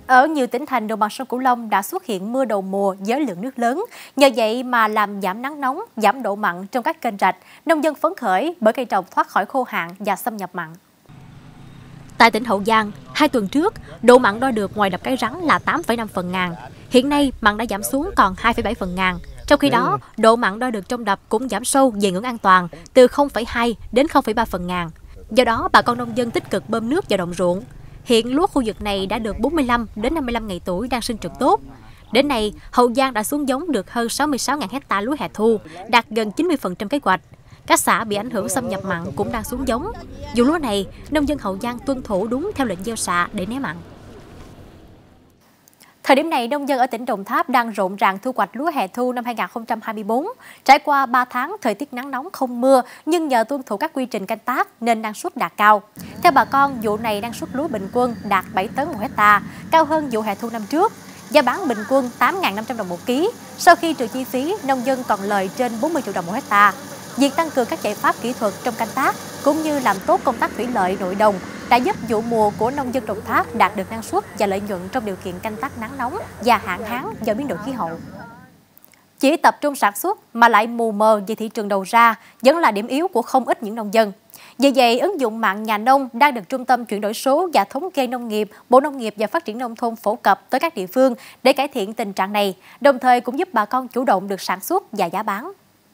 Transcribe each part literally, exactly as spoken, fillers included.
Ở nhiều tỉnh thành đồng bằng sông Cửu Long đã xuất hiện mưa đầu mùa với lượng nước lớn. Nhờ vậy mà làm giảm nắng nóng, giảm độ mặn trong các kênh rạch. Nông dân phấn khởi bởi cây trồng thoát khỏi khô hạn và xâm nhập mặn. Tại tỉnh Hậu Giang, hai tuần trước, độ mặn đo được ngoài đập Cái Rắn là tám phẩy năm phần ngàn. Hiện nay, mặn đã giảm xuống còn hai phẩy bảy phần ngàn. Trong khi đó, độ mặn đo được trong đập cũng giảm sâu về ngưỡng an toàn, từ không phẩy hai đến không phẩy ba phần ngàn. Do đó, bà con nông dân tích cực bơm nước vào đồng ruộng. Hiện lúa khu vực này đã được bốn mươi lăm đến năm mươi lăm ngày tuổi, đang sinh trưởng tốt. Đến nay, Hậu Giang đã xuống giống được hơn sáu mươi sáu nghìn hecta lúa hè thu, đạt gần chín mươi phần trăm kế hoạch. Các xã bị ảnh hưởng xâm nhập mặn cũng đang xuống giống. Vụ lúa này, nông dân Hậu Giang tuân thủ đúng theo lệnh gieo xạ để né mặn. Thời điểm này, nông dân ở tỉnh Đồng Tháp đang rộn ràng thu hoạch lúa hè thu năm hai nghìn không trăm hai mươi tư. Trải qua ba tháng thời tiết nắng nóng không mưa, nhưng nhờ tuân thủ các quy trình canh tác nên năng suất đạt cao. Theo bà con, vụ này năng suất lúa bình quân đạt bảy tấn một hecta, cao hơn vụ hè thu năm trước. Giá bán bình quân tám nghìn năm trăm đồng một ký. Sau khi trừ chi phí, nông dân còn lời trên bốn mươi triệu đồng một hecta. Việc tăng cường các giải pháp kỹ thuật trong canh tác cũng như làm tốt công tác thủy lợi nội đồng đã giúp vụ mùa của nông dân Đồng Tháp đạt được năng suất và lợi nhuận trong điều kiện canh tác nắng nóng và hạn hán do biến đổi khí hậu. Chỉ tập trung sản xuất mà lại mù mờ về thị trường đầu ra vẫn là điểm yếu của không ít những nông dân. Vì vậy, ứng dụng mạng nhà nông đang được Trung tâm Chuyển đổi số và Thống kê Nông nghiệp, Bộ Nông nghiệp và Phát triển Nông thôn phổ cập tới các địa phương để cải thiện tình trạng này, đồng thời cũng giúp bà con chủ động được sản xuất và giá bán.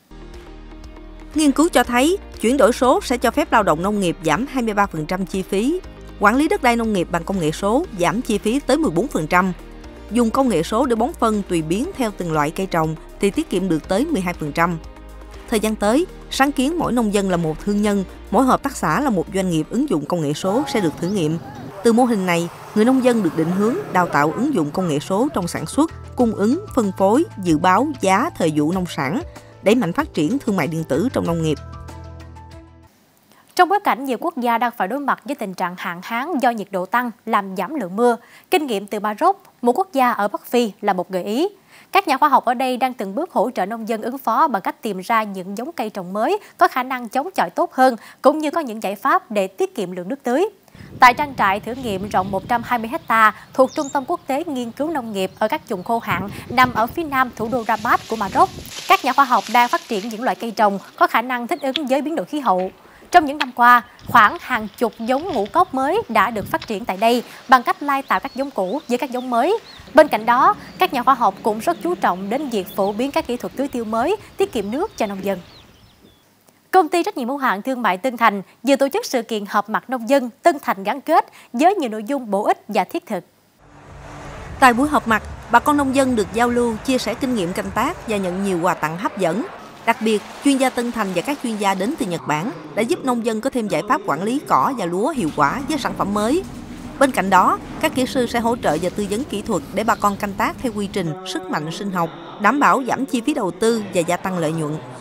Nghiên cứu cho thấy, chuyển đổi số sẽ cho phép lao động nông nghiệp giảm hai mươi ba phần trăm chi phí, quản lý đất đai nông nghiệp bằng công nghệ số giảm chi phí tới mười bốn phần trăm. Dùng công nghệ số để bón phân tùy biến theo từng loại cây trồng thì tiết kiệm được tới mười hai phần trăm. Thời gian tới, sáng kiến mỗi nông dân là một thương nhân, mỗi hợp tác xã là một doanh nghiệp ứng dụng công nghệ số sẽ được thử nghiệm. Từ mô hình này, người nông dân được định hướng đào tạo ứng dụng công nghệ số trong sản xuất, cung ứng, phân phối, dự báo giá thời vụ nông sản, đẩy mạnh phát triển thương mại điện tử trong nông nghiệp. Trong bối cảnh nhiều quốc gia đang phải đối mặt với tình trạng hạn hán do nhiệt độ tăng làm giảm lượng mưa, kinh nghiệm từ Maroc, một quốc gia ở Bắc Phi là một gợi ý. Các nhà khoa học ở đây đang từng bước hỗ trợ nông dân ứng phó bằng cách tìm ra những giống cây trồng mới có khả năng chống chọi tốt hơn, cũng như có những giải pháp để tiết kiệm lượng nước tưới. Tại trang trại thử nghiệm rộng một trăm hai mươi hecta thuộc Trung tâm Quốc tế Nghiên cứu Nông nghiệp ở các vùng khô hạn nằm ở phía nam thủ đô Rabat của Maroc, các nhà khoa học đang phát triển những loại cây trồng có khả năng thích ứng với biến đổi khí hậu. Trong những năm qua, khoảng hàng chục giống ngũ cốc mới đã được phát triển tại đây bằng cách lai tạo các giống cũ với các giống mới. Bên cạnh đó, các nhà khoa học cũng rất chú trọng đến việc phổ biến các kỹ thuật tưới tiêu mới, tiết kiệm nước cho nông dân. Công ty trách nhiệm hữu hạn thương mại Tân Thành vừa tổ chức sự kiện họp mặt nông dân Tân Thành gắn kết với nhiều nội dung bổ ích và thiết thực. Tại buổi họp mặt, bà con nông dân được giao lưu, chia sẻ kinh nghiệm canh tác và nhận nhiều quà tặng hấp dẫn. Đặc biệt, chuyên gia Tân Thành và các chuyên gia đến từ Nhật Bản đã giúp nông dân có thêm giải pháp quản lý cỏ và lúa hiệu quả với sản phẩm mới. Bên cạnh đó, các kỹ sư sẽ hỗ trợ và tư vấn kỹ thuật để bà con canh tác theo quy trình, sức mạnh sinh học, đảm bảo giảm chi phí đầu tư và gia tăng lợi nhuận.